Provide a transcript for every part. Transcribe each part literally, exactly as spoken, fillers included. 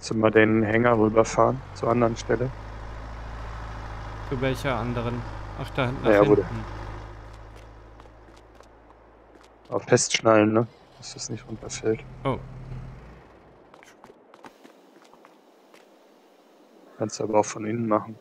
Kannst du mal den Hänger rüberfahren zur anderen Stelle? Zu welcher anderen? Ach, da nach Naja, wo du hinten. auf festschnallen, ne? Dass das nicht runterfällt. Oh. Kannst du aber auch von innen machen.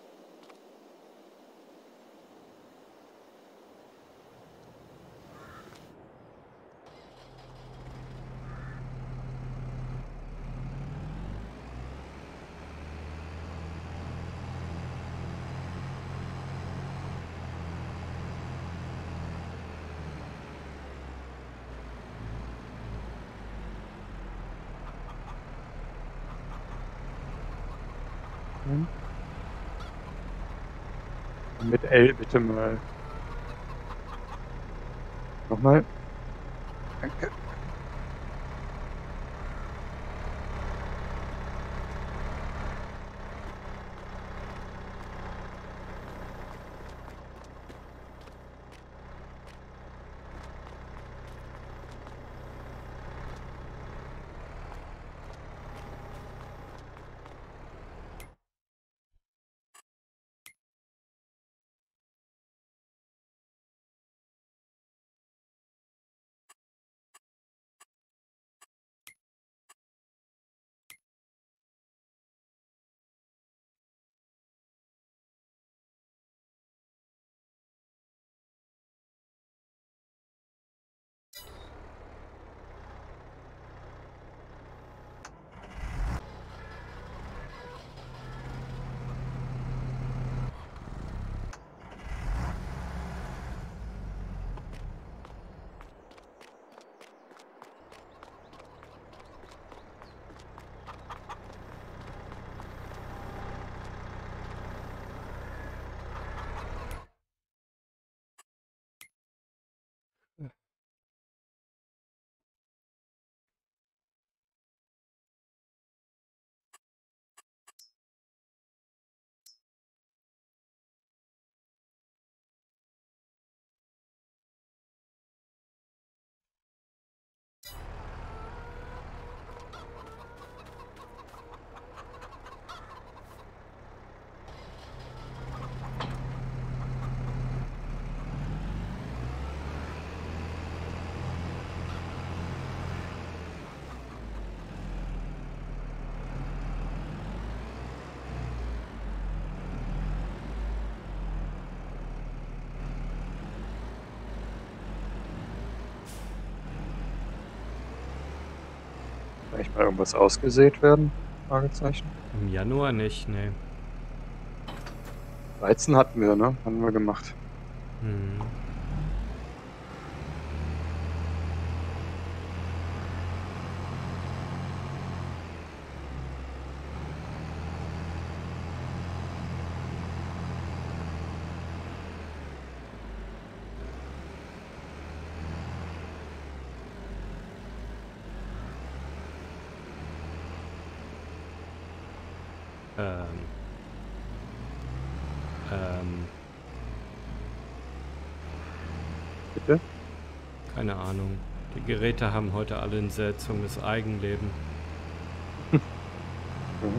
Hm? Mit L bitte mal. Nochmal. Danke. Vielleicht mal irgendwas ausgesät werden? Fragezeichen. Im Januar nicht, ne. Weizen hatten wir, ne? Haben wir gemacht. Hm. Ähm. Ähm. Bitte? Keine Ahnung. Die Geräte haben heute alle ein seltsames Eigenleben. Mhm.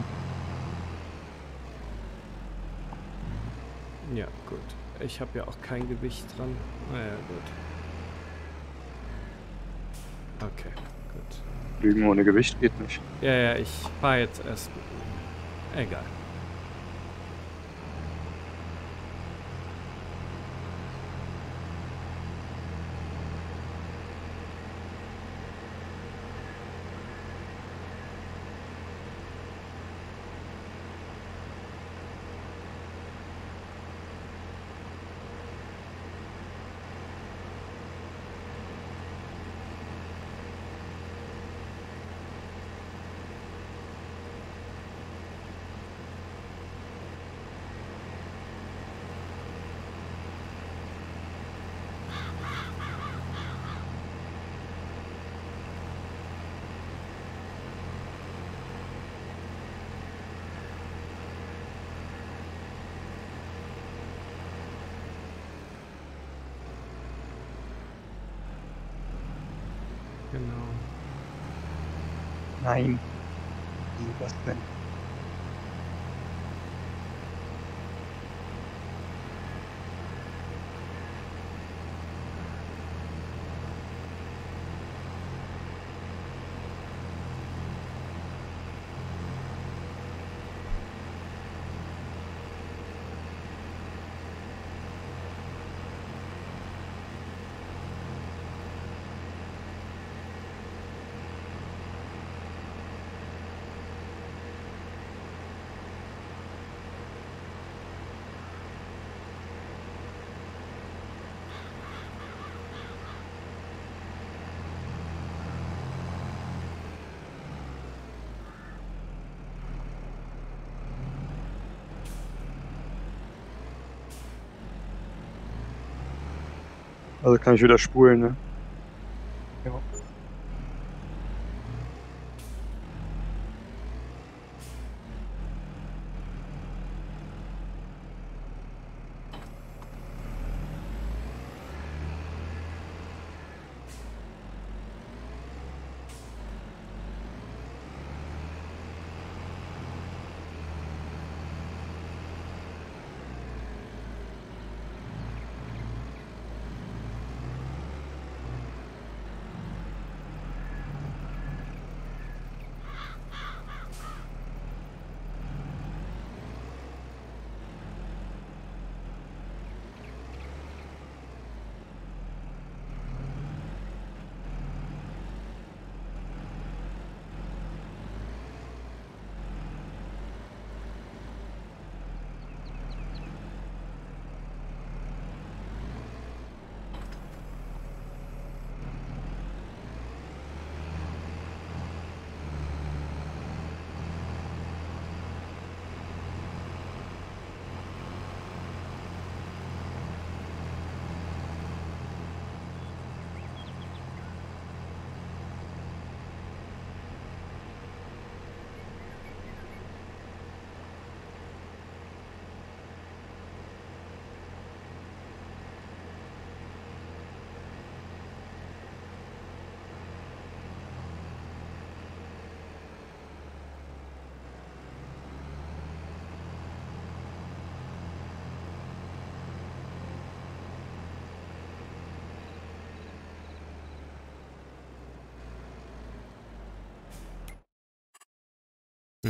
Ja, gut. Ich habe ja auch kein Gewicht dran. Naja, gut. Okay, gut. Lügen ohne Gewicht geht nicht. Ja, ja, ich fahre jetzt erst. Egal. Genau. Nein. Wie, was denn? Also kann ich wieder spulen, ne? Ja. Hm.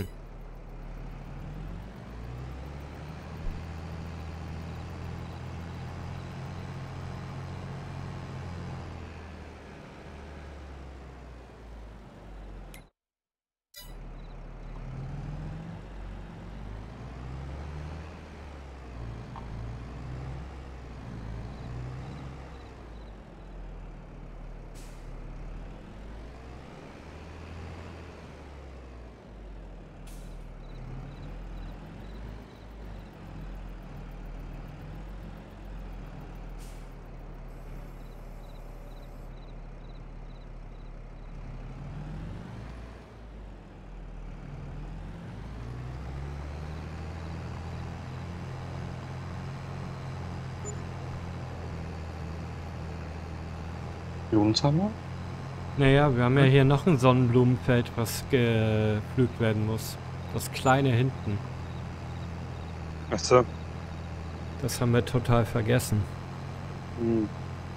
Lohnsammler? Naja, wir haben ja hier noch ein Sonnenblumenfeld, was gepflügt werden muss. Das kleine hinten. Achso. Das haben wir total vergessen. Hm.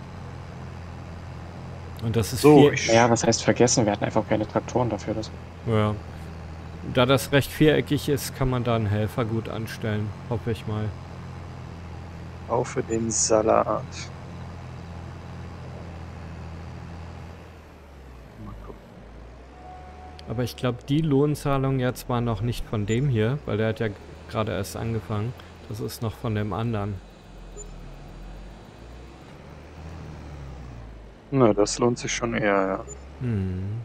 Und das ist So, vier, ich, Ja, was heißt vergessen? Wir hatten einfach keine Traktoren dafür. Das ja. Da das recht viereckig ist, kann man da einen Helfer gut anstellen. Hoffe ich mal. kaufe den Salat. Mal gucken. Aber ich glaube, die Lohnzahlung jetzt war noch nicht von dem hier, weil der hat ja gerade erst angefangen. Das ist noch von dem anderen. Na, das lohnt sich schon eher, ja. Hm.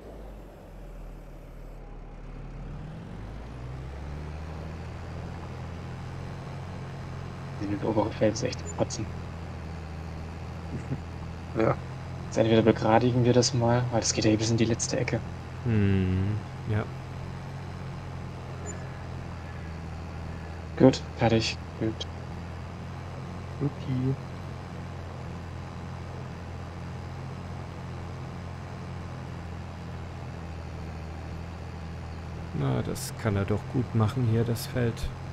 in den oberen Feld ist echt kotzen. Ja. Jetzt entweder begradigen wir das mal, weil das geht ja bis in die letzte Ecke. Hm. Ja. Gut, fertig. Gut. Okay. Na, das kann er doch gut machen hier, das Feld.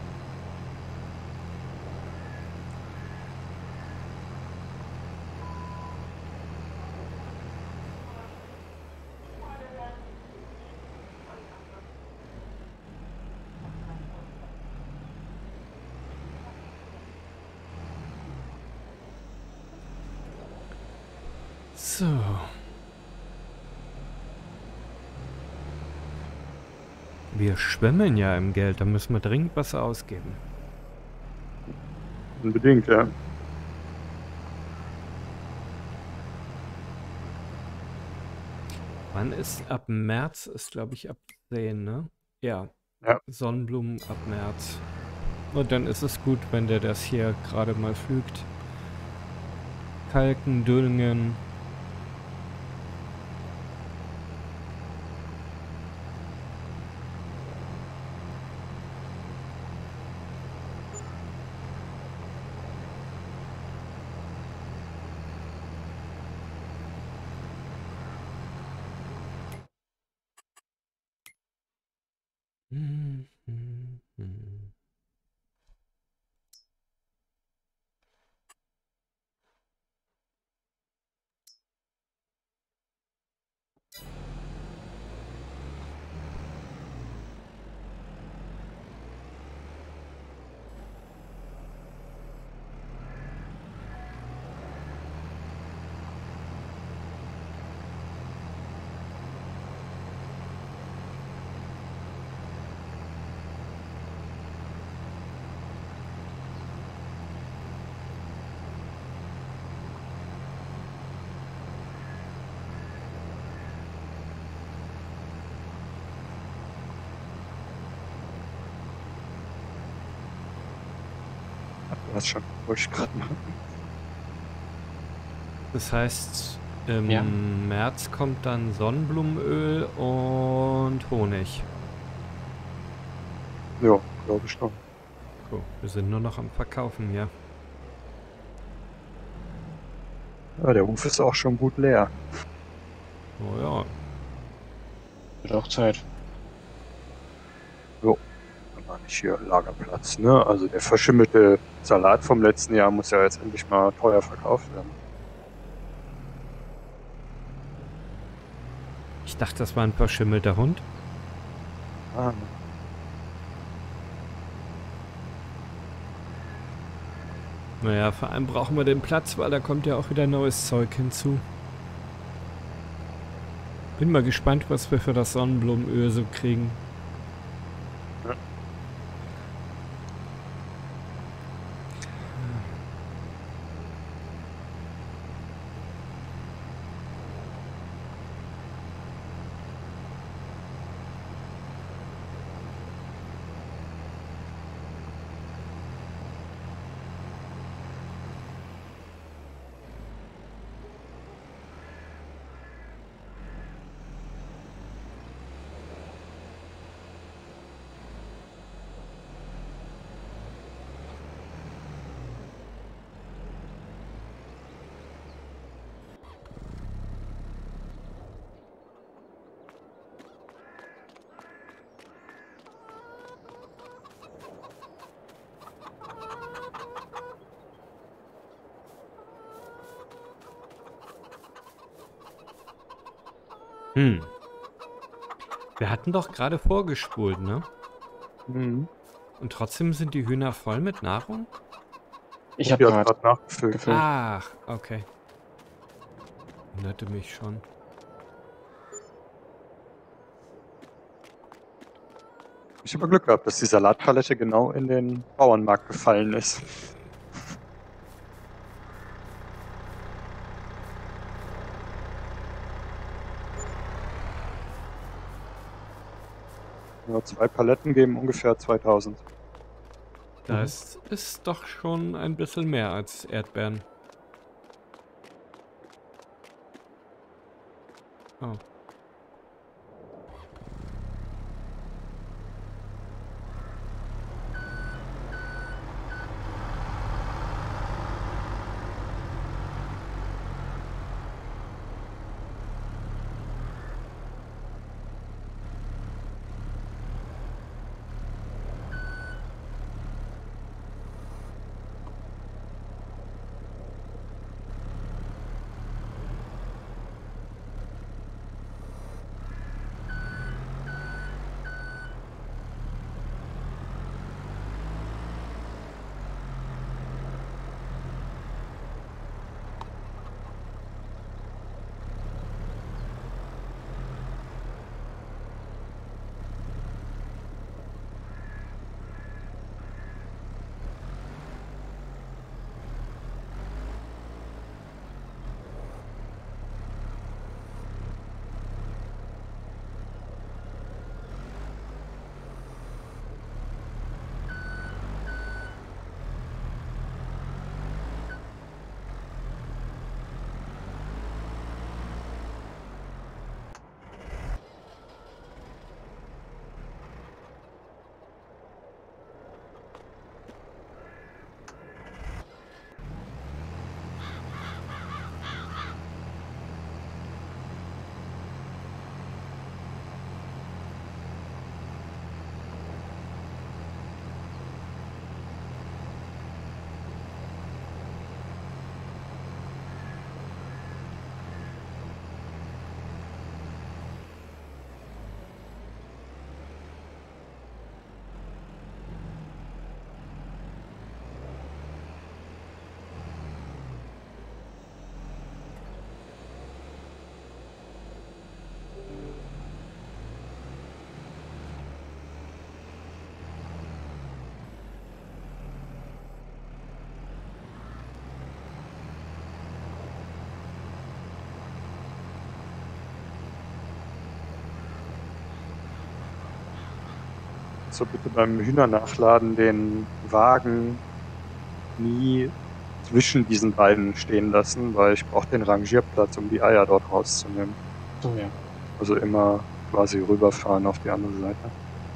So. Wir schwimmen ja im Geld, da müssen wir dringend was ausgeben. Unbedingt, ja. Wann ist ab März? Ist glaube ich ab zehn, ne? Ja. Ja. Sonnenblumen ab März. Und dann ist es gut, wenn der das hier gerade mal pflügt. Kalken, düngen. Hm, hm, hm. Du hast schon, wollte ich gerade machen. Das heißt, im Ja. März kommt dann Sonnenblumenöl und Honig. Ja, glaube ich schon. Cool. Wir sind nur noch am Verkaufen hier. Ja, der Hof ist auch schon gut leer. Oh ja. Wird auch Zeit. Dann war nicht hier Lagerplatz, ne? Also der verschimmelte Salat vom letzten Jahr muss ja jetzt endlich mal teuer verkauft werden. Ich dachte, das war ein verschimmelter Hund. Ah, ne. Naja, vor allem brauchen wir den Platz, weil da kommt ja auch wieder neues Zeug hinzu. Bin mal gespannt, was wir für das Sonnenblumenöl so kriegen. Ja. Hm. Wir hatten doch gerade vorgespult, ne? Mhm. Und trotzdem sind die Hühner voll mit Nahrung? Ich habe Die hat gerade gerade nachgefüllt. gefüllt. Ach, okay. Wunderte mich schon. Ich habe Glück gehabt, dass die Salatpalette genau in den Bauernmarkt gefallen ist. Ja, zwei Paletten geben ungefähr zweitausend. Das ist doch schon ein bisschen mehr als Erdbeeren. Oh. kannst du bitte beim Hühnernachladen den Wagen nie zwischen diesen beiden stehen lassen, weil ich brauche den Rangierplatz, um die Eier dort rauszunehmen. So, ja. Also immer quasi rüberfahren auf die andere Seite.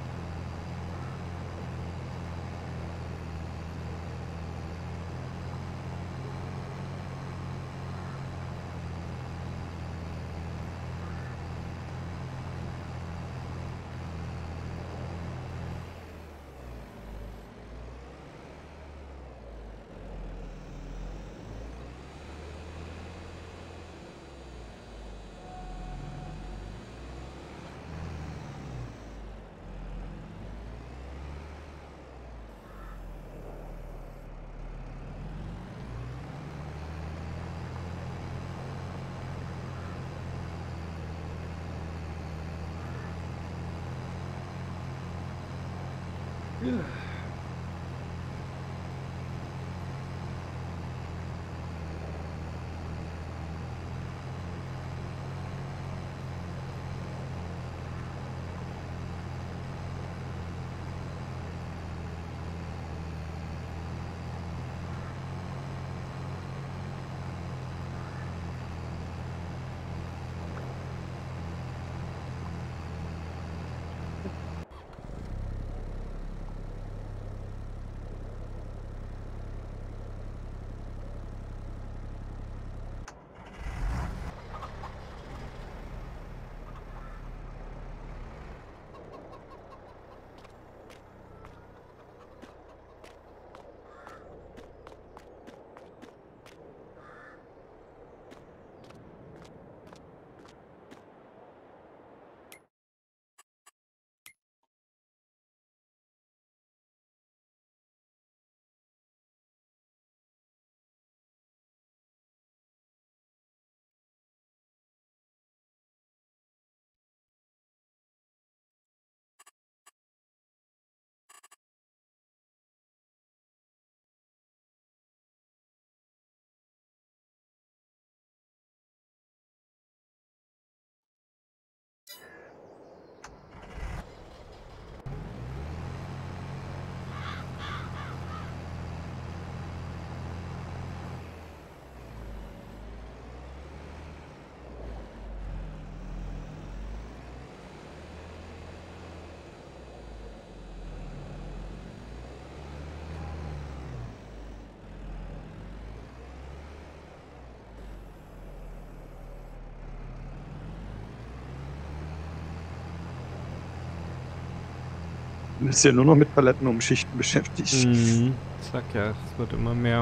Du bist ja nur noch mit Palettenumschichten beschäftigt. Mhm. Sag ja, es wird immer mehr.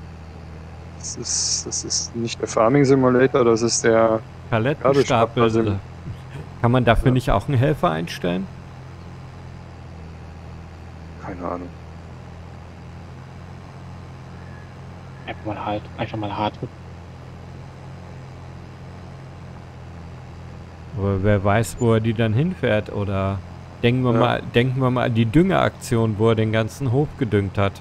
Das ist, das ist nicht der Farming Simulator, das ist der Palettenstapel. Gabelstapler-Sim. Kann man dafür Ja. nicht auch einen Helfer einstellen? Keine Ahnung. Einfach mal hart, einfach mal hart drücken. Aber wer weiß, wo er die dann hinfährt, oder denken wir Ja. mal, denken wir mal an die Düngeaktion, wo er den ganzen Hof gedüngt hat.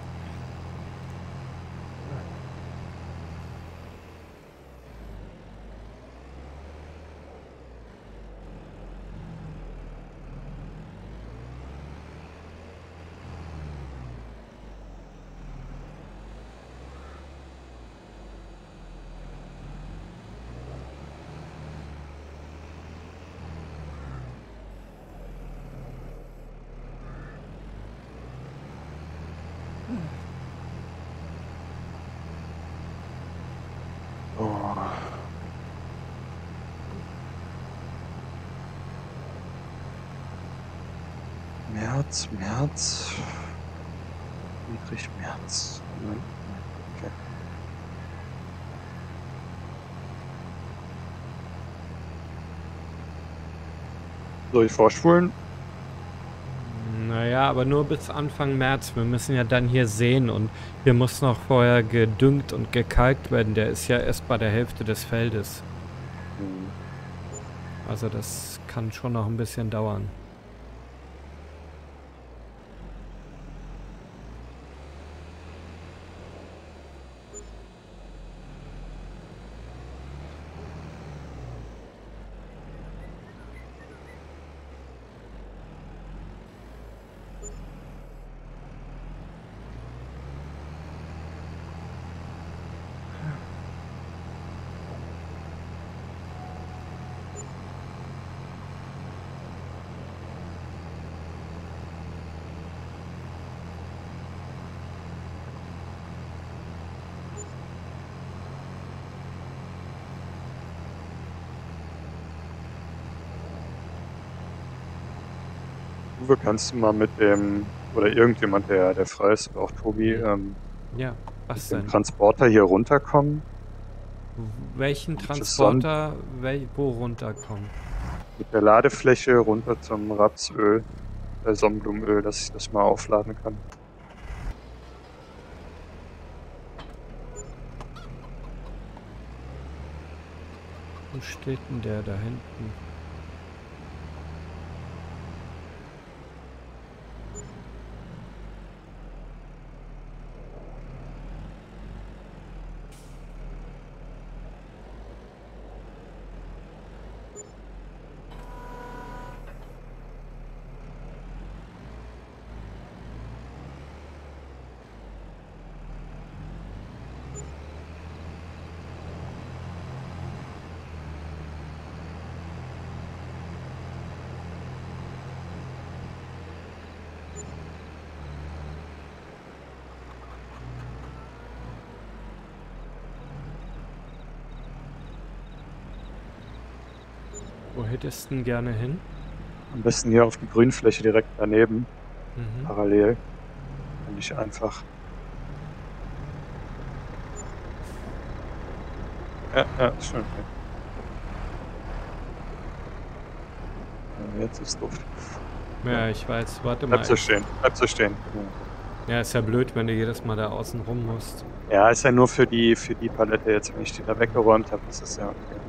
Oh. März, März. Friedrich Merz. Nein, nein, okay. Soll ich vorspulen? Naja, aber nur bis Anfang März. Wir müssen ja dann hier sehen und hier muss noch vorher gedüngt und gekalkt werden. Der ist ja erst bei der Hälfte des Feldes. Hm. Also das kann schon noch ein bisschen dauern. Uwe, kannst du mal mit dem, oder irgendjemand, der, der frei ist, oder auch Tobi, ähm, Ja, was mit dem denn? Transporter hier runterkommen? W- Welchen Und das Sonnen Transporter, wel wo runterkommen? mit der Ladefläche runter zum Rapsöl, äh, Sonnenblumenöl, dass ich das mal aufladen kann. Wo steht denn der da hinten? Wo hättest du denn gerne hin? Am besten hier auf die Grünfläche direkt daneben, Mhm. parallel. Und ich einfach. Ja, ja, ist schon okay. Ja, jetzt ist doof. Ja, ich weiß. Warte Bleib mal. so Ich, stehen, bleib so stehen. ja, ist ja blöd, wenn du jedes Mal da außen rum musst. Ja, ist ja nur für die, für die Palette jetzt. Wenn ich die da weggeräumt habe, ist das ja okay.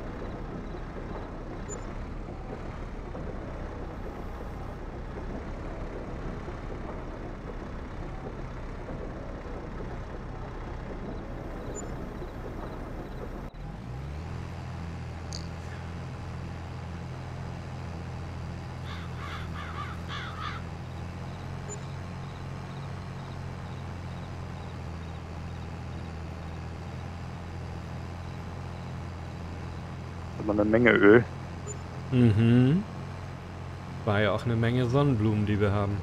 Aber eine Menge Öl. Mhm. War ja auch eine Menge Sonnenblumen, die wir haben.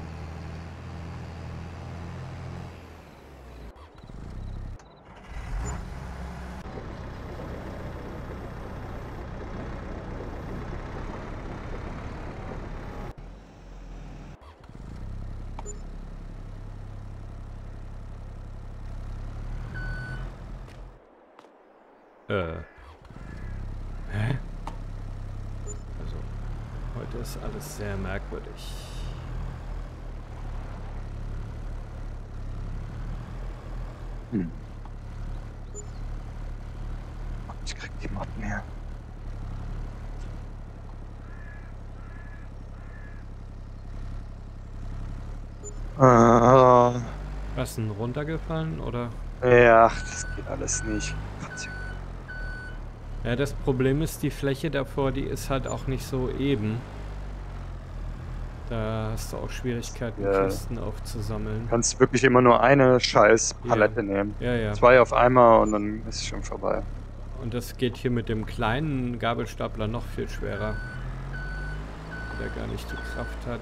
Äh. Hä? Also, heute ist alles sehr merkwürdig. Hm. Ich krieg die Motten her. Äh, Was denn runtergefallen oder? ja, das geht alles nicht. Gott. Ja, das Problem ist, die Fläche davor, die ist halt auch nicht so eben. Da hast du auch Schwierigkeiten, Ja. Kisten aufzusammeln. Du kannst wirklich immer nur eine scheiß Palette Ja. nehmen. Ja, ja. Zwei auf einmal und dann ist es schon vorbei. Und das geht hier mit dem kleinen Gabelstapler noch viel schwerer. Der gar nicht die Kraft hat.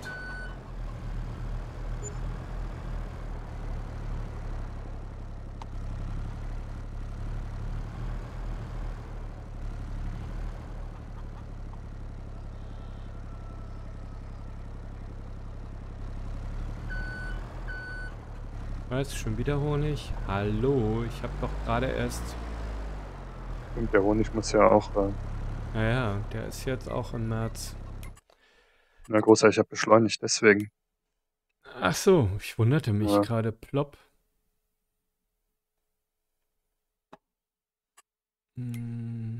Was? Schon wieder Honig? Hallo, ich habe doch gerade erst... Und der Honig muss ja auch. Äh, Naja, der ist jetzt auch im März. na, großer, ich habe beschleunigt, deswegen. Ach so, ich wunderte mich Ja. gerade. Plopp. Hm.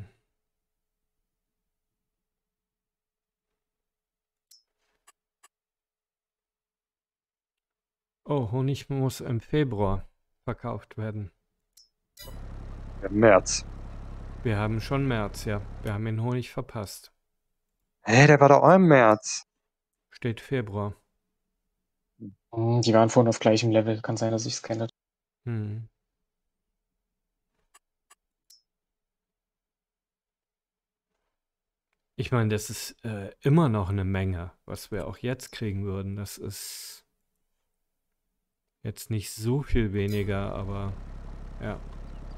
Oh, Honig muss im Februar verkauft werden. Ja, März. Wir haben schon März, ja. Wir haben den Honig verpasst. Hä, der war doch auch im März. Steht Februar. Hm, Die waren vorhin auf gleichem Level. Kann sein, dass ich es kenne. Hm. Ich meine, das ist äh, immer noch eine Menge, was wir auch jetzt kriegen würden. Das ist jetzt nicht so viel weniger, aber ja.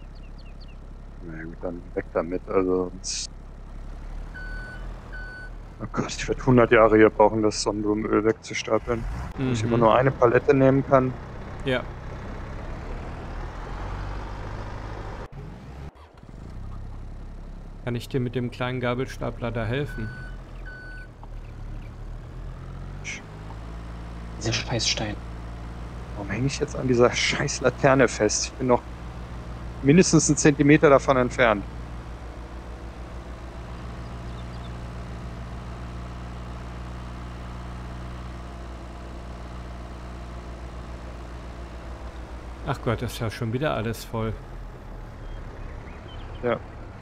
Na gut, dann weg damit. Also. Oh Gott, ich werde hundert Jahre hier brauchen, das Sonnenblumenöl wegzustapeln. Mhm. Wenn ich immer nur eine Palette nehmen kann. Ja. Kann ich dir mit dem kleinen Gabelstapler da helfen? Dieser Scheißstein. Warum hänge ich jetzt an dieser scheiß Laterne fest? Ich bin noch mindestens einen Zentimeter davon entfernt. Ach Gott, das ist ja schon wieder alles voll. Ja.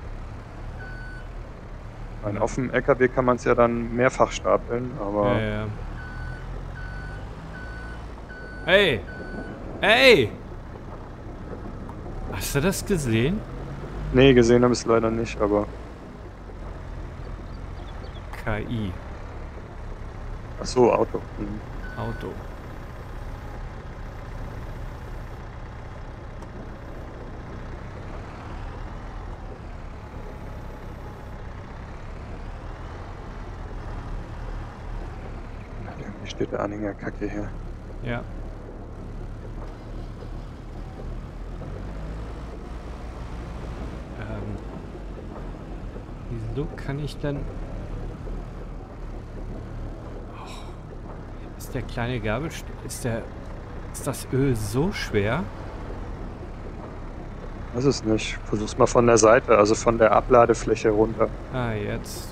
Nein, auf dem L K W kann man es ja dann mehrfach stapeln, aber... Ja, ja. Hey! Hey! Hast du das gesehen? Nee, gesehen habe ich es leider nicht, aber... K I. Ach so, Auto. Hm. Auto. Hier steht der Anhänger Kacke her. Ja. Ähm. Wieso kann ich denn... Oh, ist der kleine Gabelst... Ist der... Ist das Öl so schwer? Weiß es nicht. Versuch's mal von der Seite, also von der Abladefläche runter. Ah, jetzt.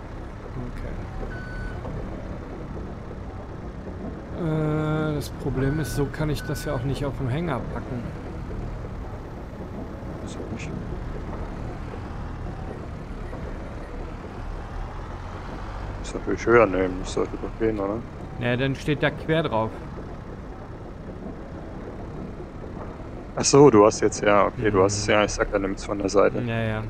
Okay. Äh, das Problem ist, so kann ich das ja auch nicht auf dem Hänger packen. Weiß ich nicht. Muss natürlich höher nehmen, das sollte doch gehen, oder? Ja, dann steht da quer drauf. Ach so, du hast jetzt, ja, okay, Mhm. du hast, ja, ich sag, er nimmt's von der Seite. Ja, ja.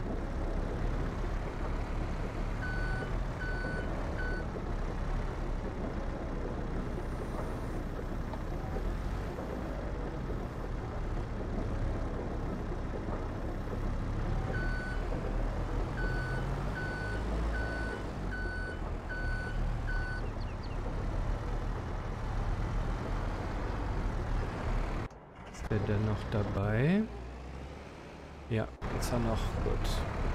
Ist der denn noch dabei? Ja, ist er noch. Gut.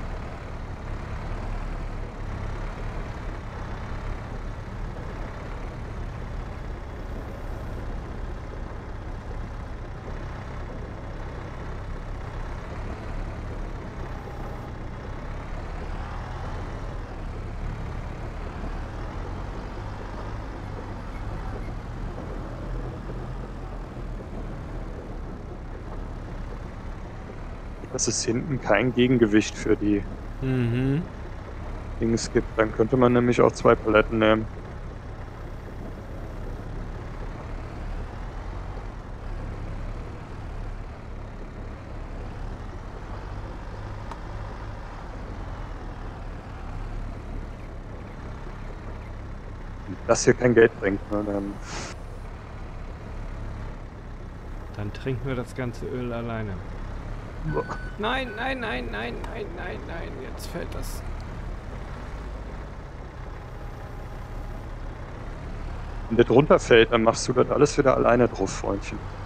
Dass es hinten kein Gegengewicht für die Mhm. Dings gibt, dann könnte man nämlich auch zwei Paletten nehmen. Wenn das hier kein Geld bringt, ne, dann... Dann trinken wir das ganze Öl alleine. Boah. Nein, nein, nein, nein, nein, nein, nein. Jetzt fällt das. Wenn der drunter fällt, dann machst du das alles wieder alleine drauf, Freundchen.